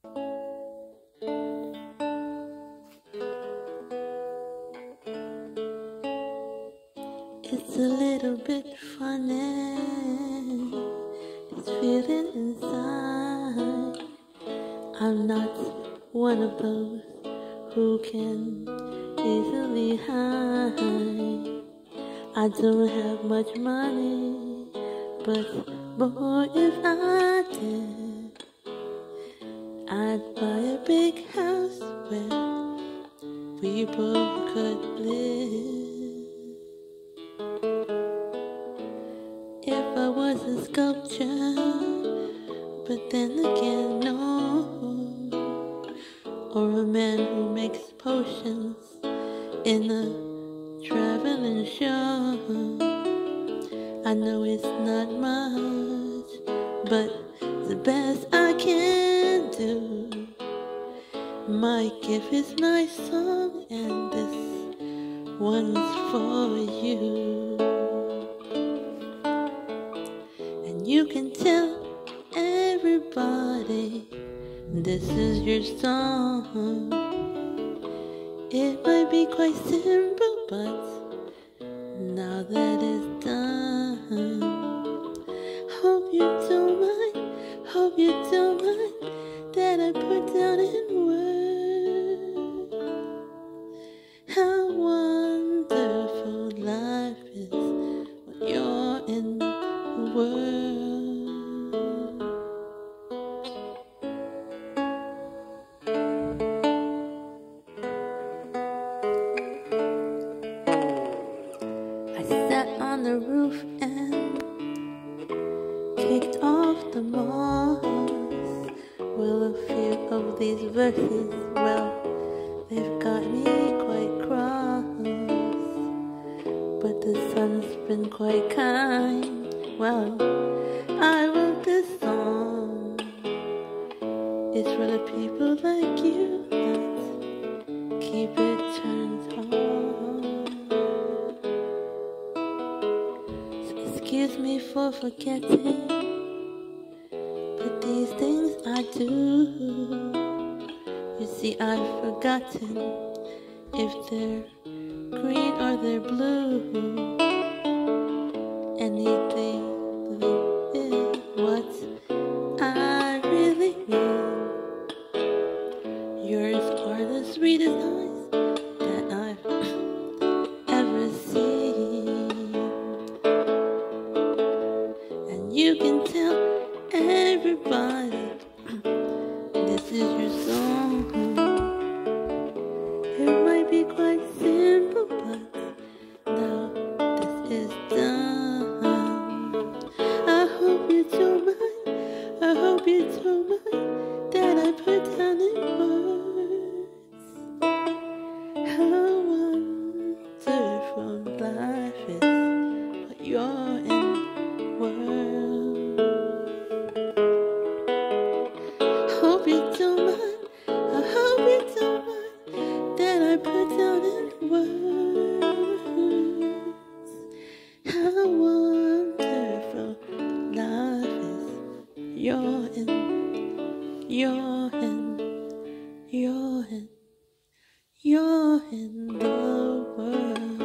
It's a little bit funny, this feeling inside. I'm not one of those who can easily hide. I don't have much money, but boy, if I did, I'd buy a big house where we both could live. If I was a sculpture, but then again, no. Or a man who makes potions in a traveling show. I know it's not much, but the best I can do. My gift is my song, and this one's for you. And you can tell everybody this is your song. It might be quite simple, but now that it's done, hope you don't mind, hope you don't mind that I put down in words how wonderful life is when you're in the world. I sat on the roof and kicked off the moss. Well, a few of these verses, well, they've got me quite cross. But the sun's been quite kind. Well, I wrote this song. It's for the people like you that keep it turned on. So excuse me for forgetting, but these things I do. You see, I've forgotten if they're green or they're blue. Anything is what I really mean. Yours are the sweetest eyes that I've ever seen. And you can tell everybody this is your song. It might be quite simple, but now this is done. I hope you don't mind, I hope you don't mind that I put down in words how wonderful life is when you're in the world. Hope you don't mind, I hope you don't mind that I put down in words how wonderful life is. You're in, you're in, you're in, you're in the world.